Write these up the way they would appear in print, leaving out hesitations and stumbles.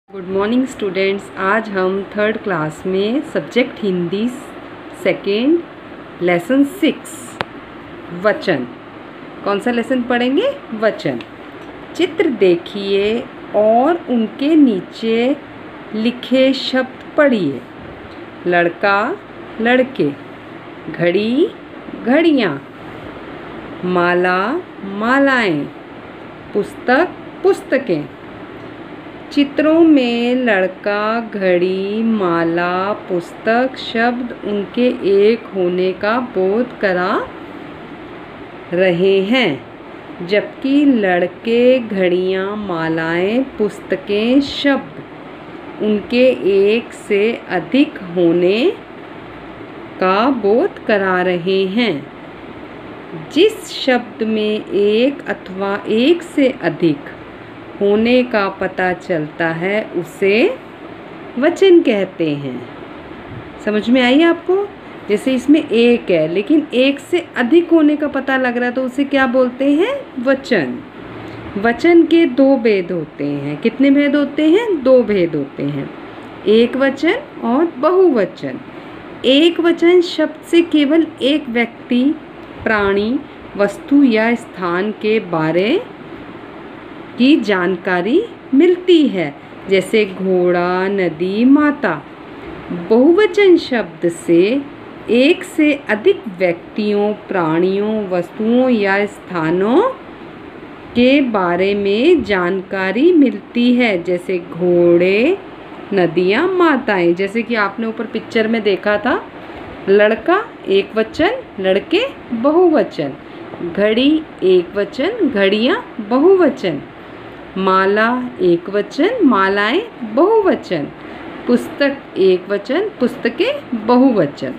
Good morning students. आज हम third class में सब्जेक्ट हिंदी सेकेंड लेसन 6 वचन। कौन सा लेसन पढ़ेंगे? वचन। चित्र देखिए और उनके नीचे लिखे शब्द पढ़िए। लड़का, लड़के, घड़ी, घड़ियाँ, माला, मालाएं, पुस्तक, पुस्तकें। चित्रों में लड़का, घड़ी, माला, पुस्तक शब्द उनके एक होने का बोध करा रहे हैं, जबकि लड़के, घड़ियाँ, मालाएं, पुस्तकें शब्द उनके एक से अधिक होने का बोध करा रहे हैं। जिस शब्द में एक अथवा एक से अधिक होने का पता चलता है उसे वचन कहते हैं। समझ में आई आपको? जैसे इसमें एक है लेकिन एक से अधिक होने का पता लग रहा है तो उसे क्या बोलते हैं? वचन। वचन के दो भेद होते हैं। कितने भेद होते हैं? दो भेद होते हैं, एक वचन और बहुवचन। एक वचन शब्द से केवल एक व्यक्ति, प्राणी, वस्तु या स्थान के बारे की जानकारी मिलती है, जैसे घोड़ा, नदी, माता। बहुवचन शब्द से एक से अधिक व्यक्तियों, प्राणियों, वस्तुओं या स्थानों के बारे में जानकारी मिलती है, जैसे घोड़े, नदियाँ, माताएं। जैसे कि आपने ऊपर पिक्चर में देखा था, लड़का एक वचन, लड़के बहुवचन, घड़ी एक वचन, घड़ियाँ बहुवचन, माला एक वचन, मालाएं बहुवचन, पुस्तक एक वचन, पुस्तकें बहुवचन।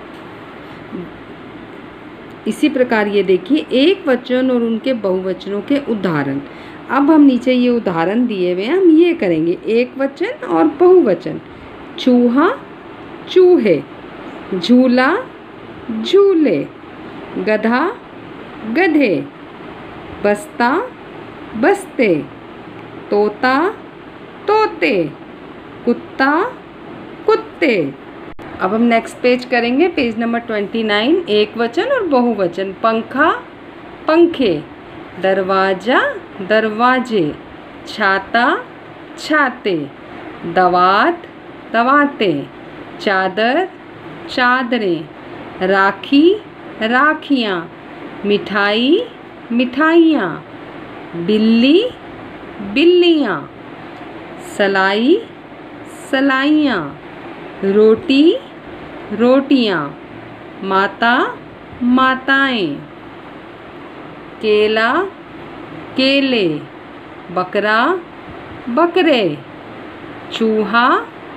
इसी प्रकार ये देखिए एक वचन और उनके बहुवचनों के उदाहरण। अब हम नीचे ये उदाहरण दिए हुए हैं, हम ये करेंगे। एक वचन और बहुवचन। चूहा, चूहे, झूला, झूले, गधा, गधे, बस्ता, बस्ते, तोता, तोते, कुत्ता, कुत्ते। अब हम नेक्स्ट पेज करेंगे, पेज नंबर 29। एक वचन और बहुवचन। पंखा, पंखे, दरवाजा, दरवाजे, छाता, छाते, दवात, दवातें, चादर, चादरें, राखी, राखियाँ, मिठाई, मिठाइयाँ, बिल्ली, बिल्लियाँ, सलाई, सलाइयाँ, रोटी, रोटियाँ, माता, माताएं, केला, केले, बकरा, बकरे, चूहा,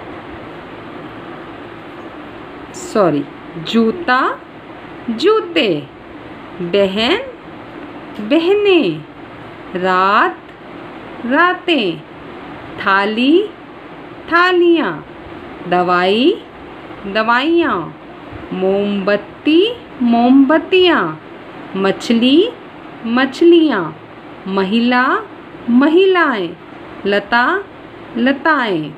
जूता, जूते, बहन, बहनें, रात, रातें, थाली, थालियाँ, दवाई, दवाइयाँ, मोमबत्ती, मोमबत्तियाँ, मछली, मछलियाँ, महिला, महिलाएं, लता, लताएं,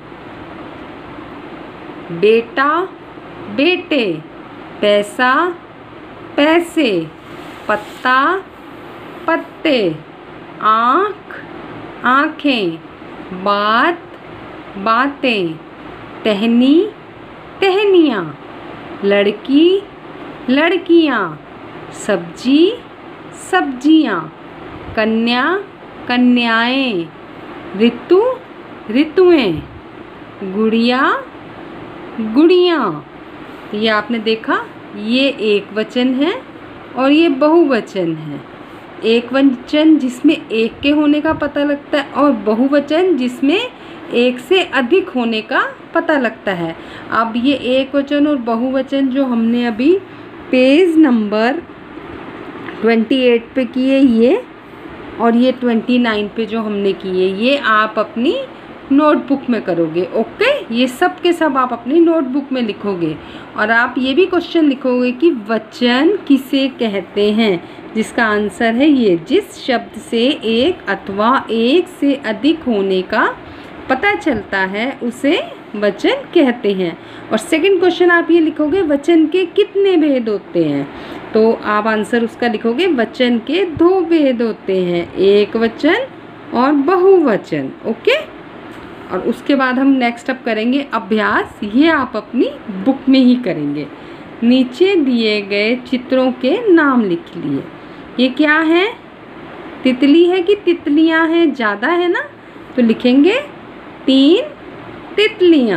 बेटा, बेटे, पैसा, पैसे, पत्ता, पत्ते, आँख, आँखें, बात, बातें, टहनी, टहनियाँ, लड़की, लड़कियाँ, सब्जी, सब्जियाँ, कन्या, कन्याएं, ऋतु, ऋतुएं, गुड़िया, गुड़ियाँ। ये आपने देखा, ये एक वचन है और ये बहुवचन है। एक वचन जिसमें एक के होने का पता लगता है और बहुवचन जिसमें एक से अधिक होने का पता लगता है। अब ये एक वचन और बहुवचन जो हमने अभी पेज नंबर 28 पे किए ये, और ये 29 पे जो हमने किए ये आप अपनी नोटबुक में करोगे। ओके, ये सब के सब आप अपनी नोटबुक में लिखोगे और आप ये भी क्वेश्चन लिखोगे कि वचन किसे कहते हैं, जिसका आंसर है ये, जिस शब्द से एक अथवा एक से अधिक होने का पता चलता है उसे वचन कहते हैं। और सेकंड क्वेश्चन आप ये लिखोगे वचन के कितने भेद होते हैं, तो आप आंसर उसका लिखोगे वचन के 2 भेद होते हैं, एक वचन और बहुवचन। ओके, और उसके बाद हम नेक्स्ट अप करेंगे अभ्यास, ये आप अपनी बुक में ही करेंगे। नीचे दिए गए चित्रों के नाम लिख लिए। ये क्या है, तितली है कि तितलियां हैं, ज़्यादा है ना, तो लिखेंगे 3 तितलियां।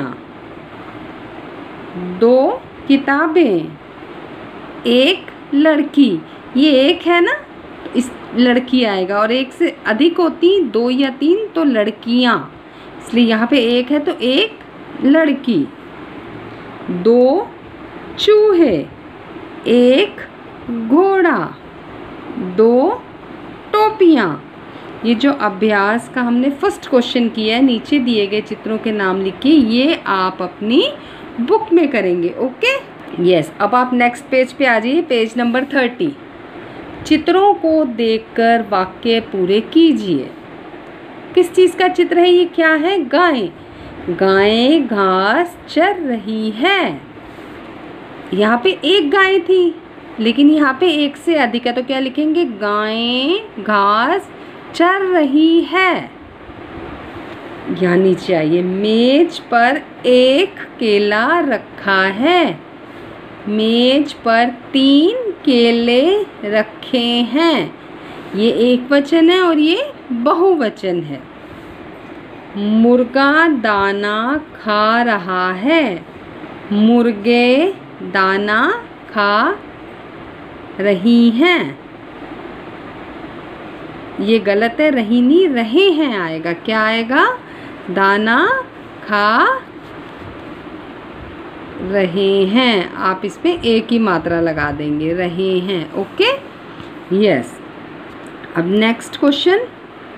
2 किताबें, 1 लड़की, ये 1 है ना, तो इस लड़की आएगा, और 1 से अधिक होती 2 या 3 तो लड़कियां, इसलिए यहाँ पे 1 है तो 1 लड़की। 2 चूहे, 1 घोड़ा, 2 टोपियाँ। ये जो अभ्यास का हमने फर्स्ट क्वेश्चन किया है, नीचे दिए गए चित्रों के नाम लिखिए, ये आप अपनी बुक में करेंगे। Okay, yes. अब आप नेक्स्ट पेज पे आ जाइए, पेज नंबर 30। चित्रों को देखकर वाक्य पूरे कीजिए। किस चीज़ का चित्र है ये, क्या है, गाय। गाय घास चर रही है। यहाँ पे 1 गाय थी, लेकिन यहाँ पे 1 से अधिक है, तो क्या लिखेंगे, गाय घास चर रही है। यहाँ नीचे आइए, मेज पर 1 केला रखा है। मेज पर 3 केले रखे हैं। ये एक वचन है और ये बहुवचन है। मुर्गा दाना खा रहा है। मुर्गे दाना खा रही हैं। ये गलत है, रही नहीं, रहे हैं आएगा। क्या आएगा, दाना खा रहे हैं। आप इसमें एक ही मात्रा लगा देंगे, रहे हैं। Okay, yes. अब नेक्स्ट क्वेश्चन,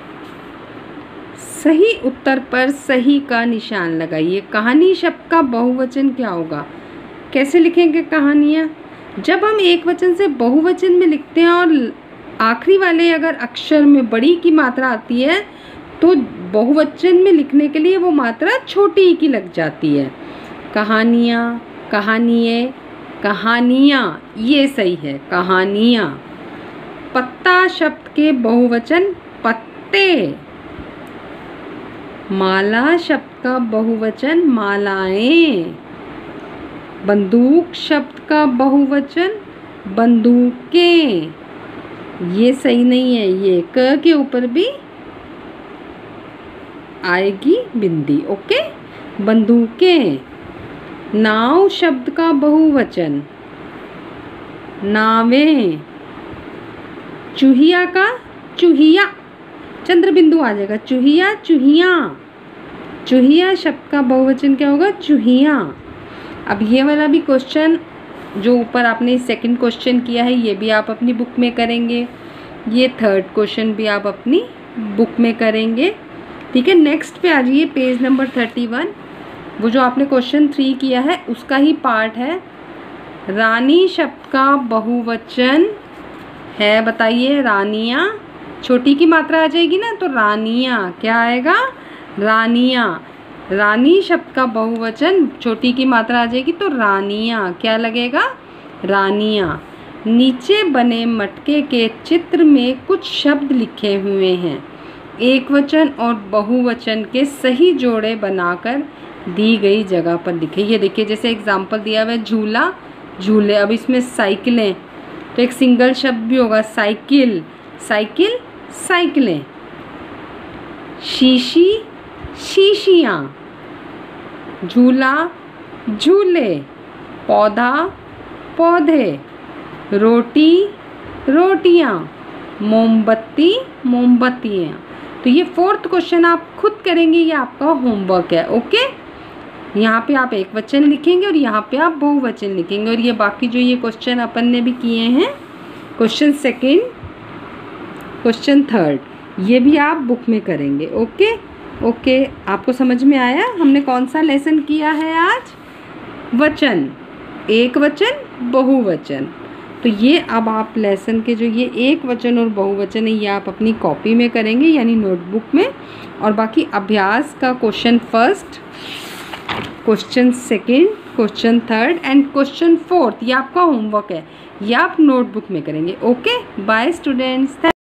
सही उत्तर पर सही का निशान लगाइए। कहानी शब्द का बहुवचन क्या होगा, कैसे लिखेंगे कहानियाँ। जब हम एक वचन से बहुवचन में लिखते हैं और आखिरी वाले अगर अक्षर में बड़ी की मात्रा आती है, तो बहुवचन में लिखने के लिए वो मात्रा छोटी की लग जाती है। कहानियाँ, कहानिये, कहानियाँ, ये सही है, कहानियाँ। पत्ता शब्द के बहुवचन पत्ते। माला शब्द का बहुवचन मालाएं। बंदूक शब्द का बहुवचन बंदूकें। ये सही नहीं है, ये क के ऊपर भी आएगी बिंदी। ओके, बंदूकें। नाव शब्द का बहुवचन नावें। चूहिया का चूहिया, चंद्र बिंदु आ जाएगा, चूहिया चूहिया। चूहिया शब्द का बहुवचन क्या होगा, चूहिया। अब ये वाला भी क्वेश्चन जो ऊपर आपने सेकंड क्वेश्चन किया है, ये भी आप अपनी बुक में करेंगे। ये थर्ड क्वेश्चन भी आप अपनी बुक में करेंगे। ठीक है, नेक्स्ट पे आ जाइए, पेज नंबर 31। वो जो आपने क्वेश्चन 3 किया है उसका ही पार्ट है। रानी शब्द का बहुवचन है, बताइए। रानियाँ, छोटी की मात्रा आ जाएगी ना, तो रानियाँ। क्या आएगा, रानियाँ। रानी शब्द का बहुवचन छोटी की मात्रा आ जाएगी तो रानियाँ। क्या लगेगा, रानियाँ। नीचे बने मटके के चित्र में कुछ शब्द लिखे हुए हैं। एक वचन और बहुवचन के सही जोड़े बनाकर दी गई जगह पर लिखे। ये देखिए, जैसे एग्जाम्पल दिया हुआ है, झूला, झूले। अब इसमें साइकिलें, तो एक सिंगल शब्द भी होगा, साइकिल, साइकिल, साइकिलें। शीशी, शीशियाँ। झूला, झूले। पौधा, पौधे। रोटी, रोटियाँ। मोमबत्ती, मोमबत्तियाँ। तो ये 4th क्वेश्चन आप खुद करेंगे, ये आपका होमवर्क है। ओके, यहाँ पे आप एक वचन लिखेंगे और यहाँ पे आप बहुवचन लिखेंगे। और ये बाकी जो ये क्वेश्चन अपन ने भी किए हैं, क्वेश्चन 2, क्वेश्चन 3, ये भी आप बुक में करेंगे। ओके ओके, आपको समझ में आया हमने कौन सा लेसन किया है आज। वचन, एक वचन, बहुवचन। तो ये अब आप लेसन के जो ये एक वचन और बहुवचन है ये आप अपनी कॉपी में करेंगे यानी नोटबुक में, और बाकी अभ्यास का question first, question second, question third and question fourth ये आपका होमवर्क है, ये आप नोटबुक में करेंगे। Okay, bye students.